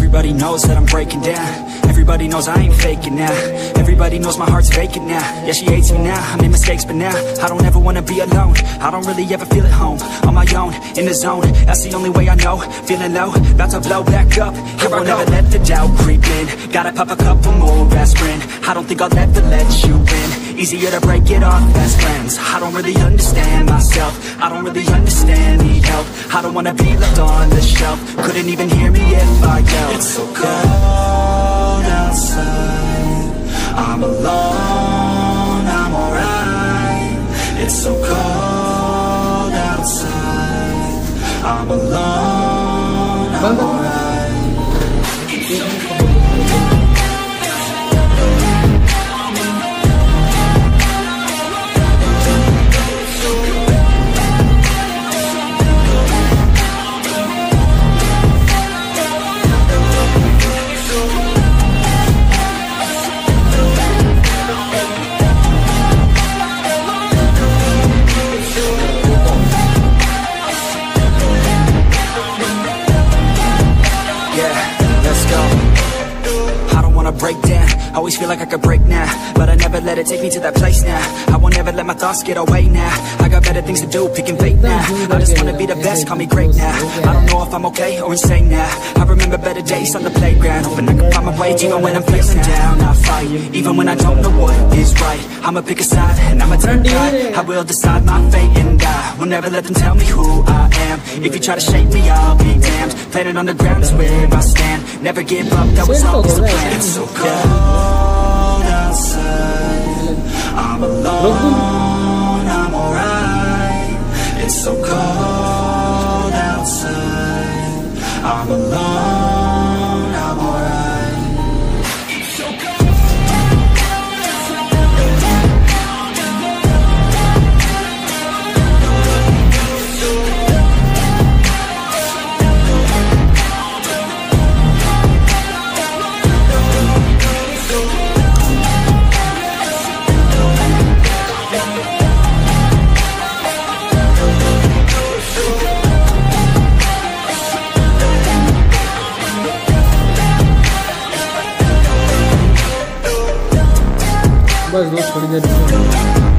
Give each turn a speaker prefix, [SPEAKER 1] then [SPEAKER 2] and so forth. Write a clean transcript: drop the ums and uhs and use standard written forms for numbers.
[SPEAKER 1] Everybody knows that I'm breaking down. Everybody knows I ain't faking now. Everybody knows my heart's vacant now. Yeah, she hates me now, I made mistakes but now I don't ever wanna be alone. I don't really ever feel at home. On my own, in the zone, that's the only way I know. Feeling low, about to blow back up. Here I won't ever let the doubt creep in. Gotta pop a couple more aspirin. I don't think I'll ever let you in. Easier to break it off best friends. I don't really understand myself. I don't really understand, need help. I don't wanna be left on the shelf. Couldn't even hear me if I yelled. It's so cold outside, I'm alone, I'm alright. It's so cold outside, I'm alone, I'm alright. It's so cold. Break down, always feel like I could break now, but I never let it take me to that place now. I won't ever let my thoughts get away now. I got better things to do, picking fate now. I just wanna be the best, call me great now. I don't know if I'm okay or insane now. I remember better days on the playground, hoping I can find my way even when I'm feeling down. I fight, even when I don't know what is right. I'ma pick a side, and I'ma turn right. I will decide my fate and I will never let them tell me who I am. If you try to shape me, I'll be damned. Planet on the ground is where I stand. Never give up, that was always the plan. It's so cold outside, I'm alone, I'm alright. It's so cold outside, I'm alone, I'm alright. It's so cold.
[SPEAKER 2] बस दोस्त थोड़ी देर